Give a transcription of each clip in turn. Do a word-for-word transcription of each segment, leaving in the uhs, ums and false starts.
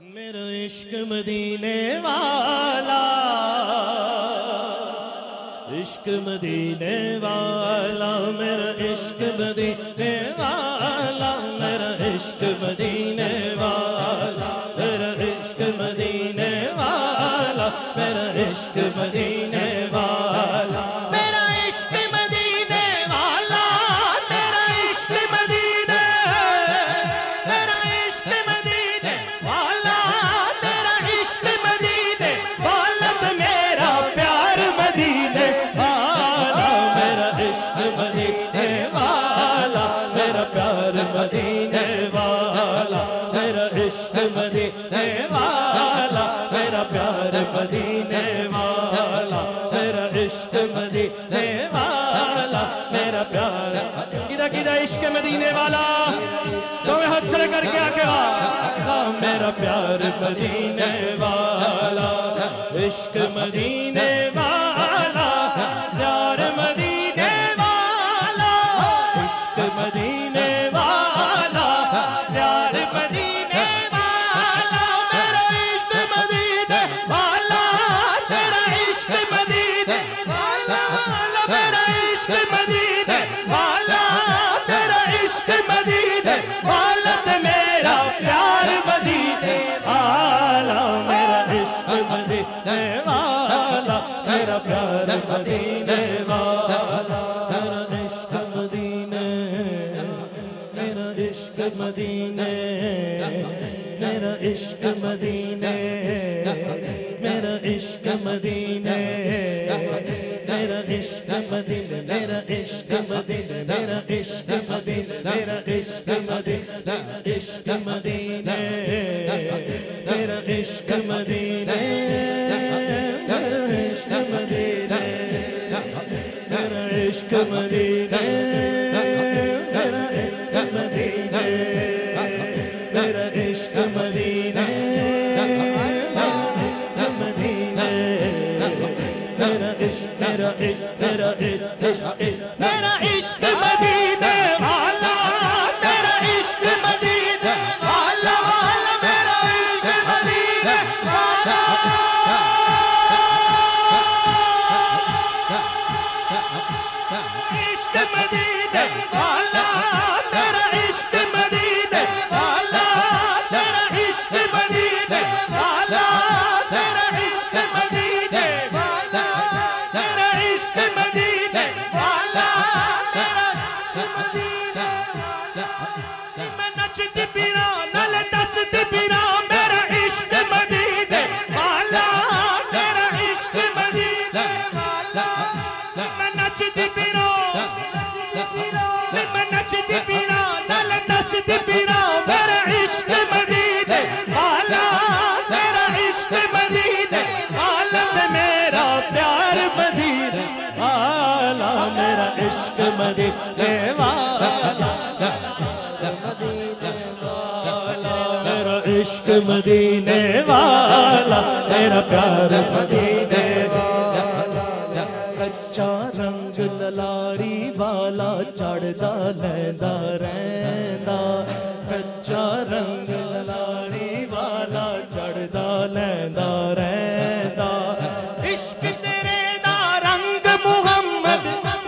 میرا عشق مدینے والا، عشق مدینے والا، میرا عشق مدینے والا، میرا عشق مدینے والا، میرا عشق مدینے والا، میرا عشق مدینے والا، میرا عشق مدینے والا، میرا عشق مدینے، میرا عشق مدینے والا، میرا عشق مدینے والا، میرا پیار مدینے والا، میرا عشق مدینے والا، میرا پیار مدینے والا، میرا عشق مدینے والا، میرا پیار مدینے والا، میرا عشق مدینے والا، میرا پیار کدھا کدھا عشق مدینے والا تو میں ہاتھ کھڑے کر کے آکے میرا پیار مدینے والا، عشق مدینے والا، پیار مدینے والا، عشق مدینے والا، پیار مدینے والا، میرا عشق مدینے والا، میرا عشق مدینے والا، میرا عشق مدینے والا، میرا عشق مدینے والا، میرا پیار مدینے والا، میرا عشق مدینے والا، میرا پیار مدینے والا، میرا عشق مدینے، میرا عشق مدینے، میرا عشق مدینے، میرا عشق مدینے، میرا عشق مدینے، میرا عشق مدینے، میرا عشق مدینے، میرا عشق مدینے، عشق مدینے، میرا عشق مدینے، میرا عشق مدینے، میرا عشق مدینے، میرا عشق مدینے، میرا عشق مدینے، میرا عشق، میرا عشق، میرا عشق، میرا عشق مدینے والا، میرا عشق مدینے والا، میرا عشق مدینے والا، عشق مدینے والا، میرا عشق مدینے والا، میرا عشق مدینے والا، میرا عشق مدینے والا، میرا عشق مدینے والا، میرا عشق مدینے والا، میں نچتی پیرا نال دستی پیرا، میرا عشق مدینے والا، میرا عشق مدینے والا، میں نچتی پیرا، میں نچتی پیرا نال دستی پیرا، میرا عشق مدینے والا، میرا عشق مدینے والا، میرا پیار مدینے والا، میرا عشق مدینے والا، میرا عشق مدینے والا، میرا پیار مدینے والا، کچا رنگ للاری والا چڑھدا لیندا رہندا، کچا رنگ للاری والا چڑھدا لیندا رہندا، عشق تیرے دا رنگ محمد،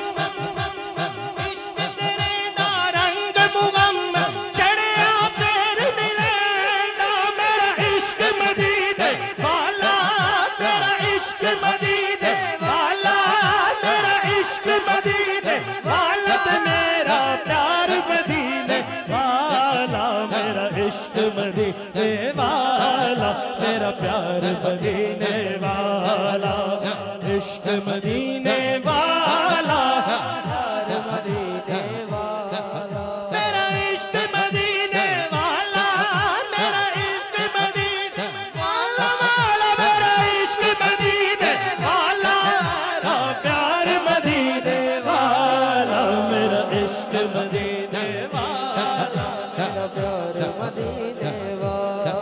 عشق تیرے دا رنگ محمد چڑھیا پھر نہیں رہندا، میرا عشق مدینے والا، میرا عشق مدینے والا، میرا عشق مدینے والا، میرا پیار مدینے والا، میرا عشق مدینے والا، میرا پیار مدینے والا، عشق مدینے والا، پیار مدینے والا، میرا عشق مدینے والا، میرا عشق مدینے والا، میرا عشق مدینے والا، میرا پیار مدینے والا، میرا عشق مدینے والا، میرا پیار مدینے والا،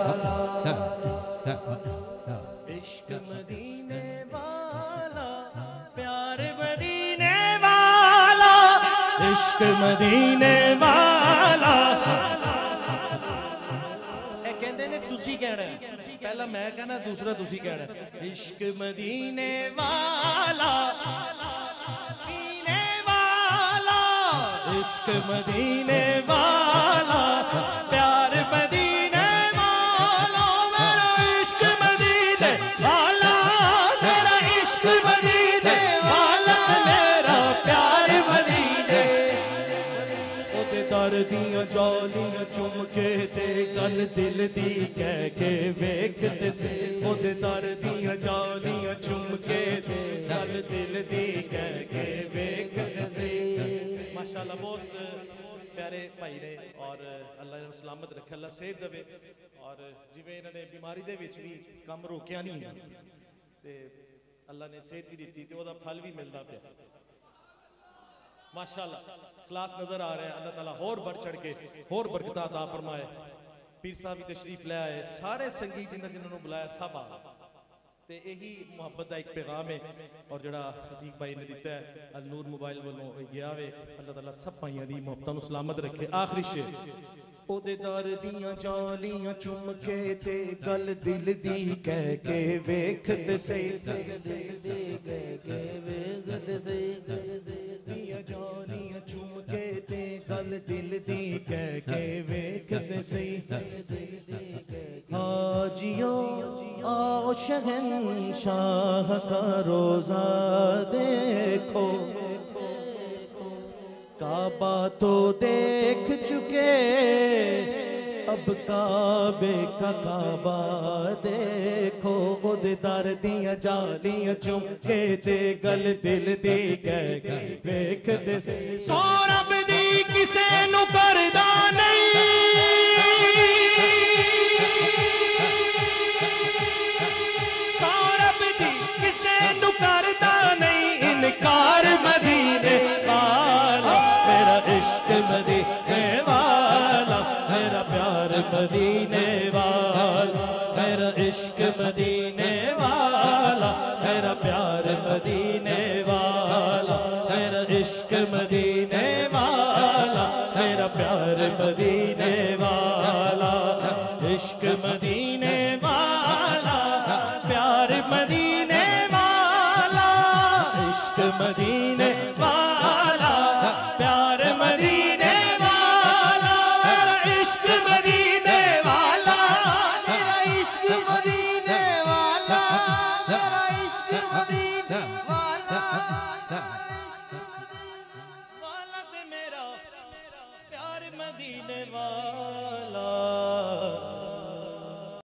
عشق مدینے والا، پیار مدینے والا، عشق مدینے والا، اے کہندے نے تسی تسی کہنا ہے پہلا میں کہنا دوسرا تسی کہنا ہے عشق مدینے والا مدینے والا عشق مدینے والا پیار مدینے والا میرا عشق مدینے والا میرا عشق مدینے والا میرا پیار مدینے در دیاں جالیاں چم کے تے گل دل دی کہہ کے ویکھتے سے خود در دیاں جالیاں چم کے تے گل دل دی کہہ کے ویکھتے سے ماشاءاللہ بہت پیارے بھائی نے اور اللہ نے سلامت رکھے اللہ صحت دے اور جویں انہوں نے بیماری دے وچ بھی کم روکیا نہیں تے اللہ نے صحت بھی دیتی تے او دا پھل بھی ملدا پیا ماشاءاللہ اخلاص نظر آ رہا ہے اللہ تعالیٰ اور بڑھ چڑھ کے اور برکتہ عطا فرمائے پیر صاحب بھی تشریف لے آئے سارے سنگیت جنہوں جنہوں نے بلایا سب آ تے یہی محبت دا ایک پیغام ہے اور جڑا عتیق بھائی نے دیتا ہے النور موبائل والوں گیا ہوئے اللہ تعالیٰ سب بھائیاں دی محبتوں نے سلامت رکھے آخری شعر او دے دار دیاں جالیاں چم کے تے گل دل دی کہہ کے ویکھتے سے دیاں جالیاں چم کے تے گل دل دی کہہ کے ویکھتے سے حاجیو آؤ شہنشاہ کا روزہ دیکھو کعبہ تو دیکھ چکے اب کعبے کا کعبہ دیکھو خود در دیاں جالیاں چم کے تے گل دل دی کہہ کے ویکھتے سے سو رب دی کسے نو کردہ نہیں سو رب دی کسے نو کردہ نہیں انکار مدینے والا میرا عشق مدینے والا میرا پیار مدینے والا میرا عشق مدینے والا میرا پیار مدینے والا میرا عشق مدینے والا میرا پیار مدینے والا عشق مدینے والا پیار مدینے والا عشق مدینے